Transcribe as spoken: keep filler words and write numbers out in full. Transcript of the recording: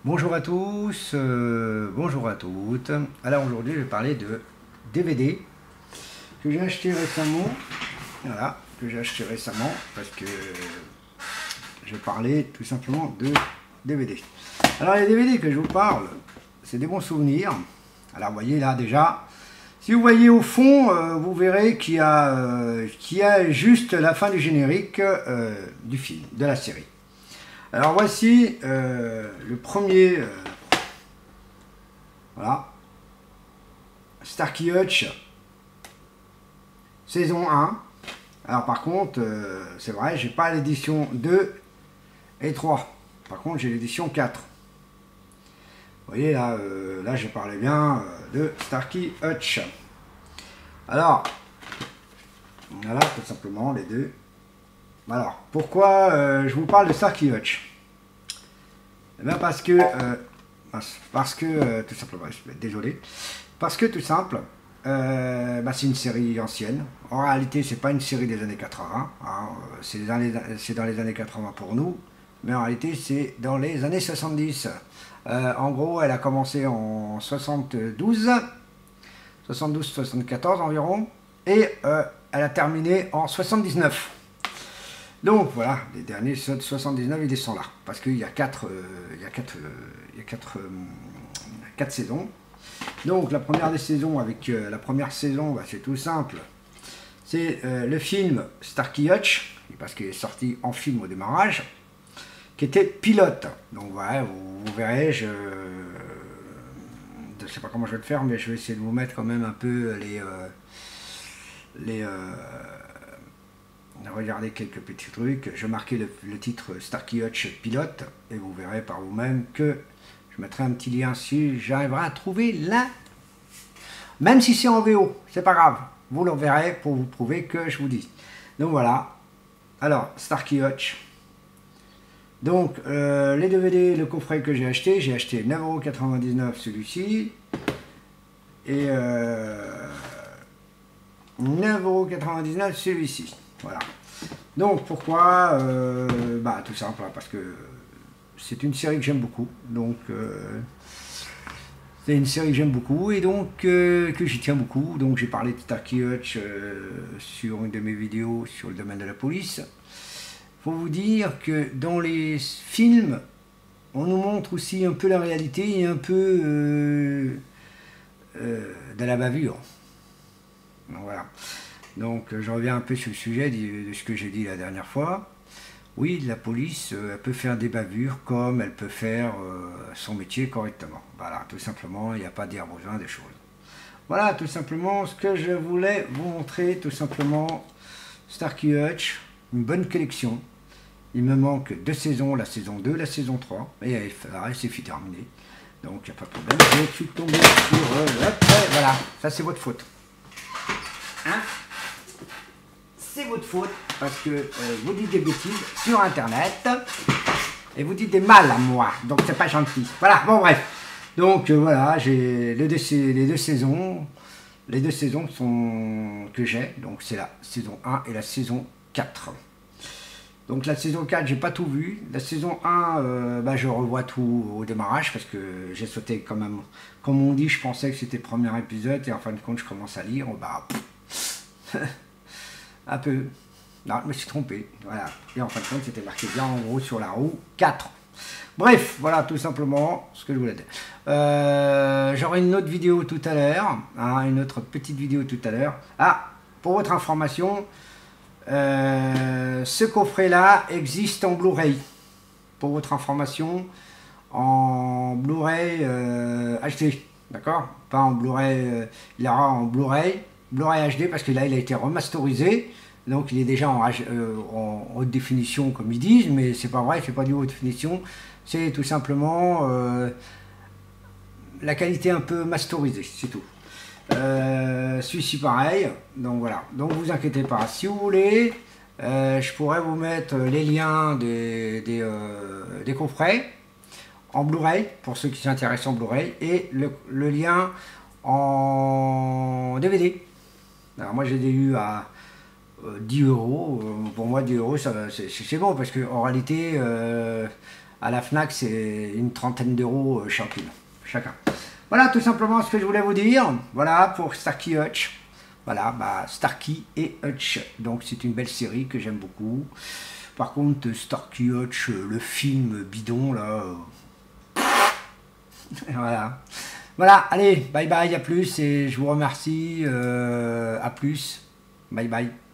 Bonjour à tous, euh, bonjour à toutes. Alors aujourd'hui je vais parler de D V D que j'ai acheté récemment. Voilà, que j'ai acheté récemment parce que je vais parler tout simplement de D V D. Alors les D V D que je vous parle, c'est des bons souvenirs. Alors vous voyez là déjà, si vous voyez au fond, euh, vous verrez qu'il y, euh, qu'il y a juste la fin du générique euh, du film, de la série. Alors voici euh, le premier, euh, voilà, Starkey Hutch, saison un. Alors par contre, euh, c'est vrai, j'ai pas l'édition deux et trois. Par contre, j'ai l'édition quatre. Vous voyez là, euh, là je parlais bien euh, de Starkey Hutch. Alors, voilà tout simplement les deux. Alors, pourquoi euh, je vous parle de Starkey Hutch? Eh bien parce que, euh, parce que, euh, tout simplement, désolé, parce que tout simple, euh, bah, c'est une série ancienne. En réalité, c'est pas une série des années quatre-vingts, hein, c'est dans les années quatre-vingts pour nous, mais en réalité, c'est dans les années soixante-dix. Euh, en gros, elle a commencé en soixante-douze, soixante-douze soixante-quatorze environ, et euh, elle a terminé en soixante-dix-neuf. Donc voilà, les derniers soixante-dix-neuf, ils sont là. Parce qu'il y a quatre, euh, il y a quatre, euh, il y a quatre, euh, quatre saisons. Donc la première des saisons, avec euh, la première saison, bah, c'est tout simple. C'est euh, le film Starkey Hutch, parce qu'il est sorti en film au démarrage, qui était pilote. Donc voilà, vous, vous verrez, je ne sais pas comment je vais le faire, mais je vais essayer de vous mettre quand même un peu les... Euh, les euh, regardez quelques petits trucs. Je marquais le, le titre Starkey Hutch pilote et vous verrez par vous-même que je mettrai un petit lien si j'arriverai à trouver là. Même si c'est en V O, c'est pas grave. Vous le verrez pour vous prouver que je vous dis. Donc voilà. Alors, Starkey Hutch. Donc, euh, les D V D, le coffret que j'ai acheté, j'ai acheté neuf euros quatre-vingt-dix-neuf celui-ci. Et euh, neuf euros quatre-vingt-dix-neuf celui-ci. Voilà. Donc pourquoi euh, bah tout simple, parce que c'est une série que j'aime beaucoup. Donc euh, c'est une série que j'aime beaucoup et donc euh, que j'y tiens beaucoup. Donc j'ai parlé de Starkey Hutch euh, sur une de mes vidéos sur le domaine de la police. Faut vous dire que dans les films, on nous montre aussi un peu la réalité et un peu euh, euh, de la bavure. Donc voilà. Donc je reviens un peu sur le sujet de, de ce que j'ai dit la dernière fois. Oui, la police, euh, elle peut faire des bavures comme elle peut faire euh, son métier correctement. Voilà, tout simplement, il n'y a pas dire besoin des choses. Voilà, tout simplement, ce que je voulais vous montrer, tout simplement, Starkey Hutch, une bonne collection. Il me manque deux saisons, la saison deux, la saison trois, et c'est fini terminé. Donc il n'y a pas de problème. Je suis tombé sur... Euh, voilà, ça c'est votre faute. Hein? C'est votre faute parce que euh, vous dites des bêtises sur internet et vous dites des mal à moi, donc c'est pas gentil. Voilà, bon bref. Donc euh, voilà, j'ai les deux, les deux saisons, les deux saisons sont que j'ai, donc c'est la saison un et la saison quatre. Donc la saison quatre, j'ai pas tout vu. La saison un, euh, bah, je revois tout au démarrage parce que j'ai sauté quand même. Comme on dit, je pensais que c'était le premier épisode et en fin de compte, je commence à lire. Bah, un peu. Non, je me suis trompé. Voilà. Et en fin de compte, c'était marqué bien en gros sur la roue quatre. Bref, voilà tout simplement ce que je voulais dire. Euh, J'aurai une autre vidéo tout à l'heure. Hein, une autre petite vidéo tout à l'heure. Ah, pour votre information, euh, ce coffret-là existe en Blu-ray. Pour votre information, en Blu-ray euh, H D. D'accord? Pas en Blu-ray. Euh, il aura en Blu-ray. Blu-ray H D parce que là il a été remasterisé, donc il est déjà en, euh, en haute définition comme ils disent, mais c'est pas vrai, c'est pas du haute définition, c'est tout simplement euh, la qualité un peu masterisée, c'est tout. Euh, Celui-ci pareil, donc voilà, donc vous inquiétez pas, si vous voulez, euh, je pourrais vous mettre les liens des, des, euh, des coffrets en Blu-ray, pour ceux qui s'intéressent en Blu-ray, et le, le lien en D V D. Alors moi j'ai eu à euh, dix euros, pour moi dix euros c'est bon parce que en réalité euh, À la Fnac, c'est une trentaine d'euros euh, chacune, chacun. Voilà tout simplement ce que je voulais vous dire. Voilà pour Starkey Hutch. Voilà, bah, Starkey et Hutch. Donc c'est une belle série que j'aime beaucoup. Par contre, Starkey Hutch, le film bidon, là... Euh... voilà. Voilà, allez, bye bye, à plus. Et je vous remercie. Euh, à plus. Bye bye.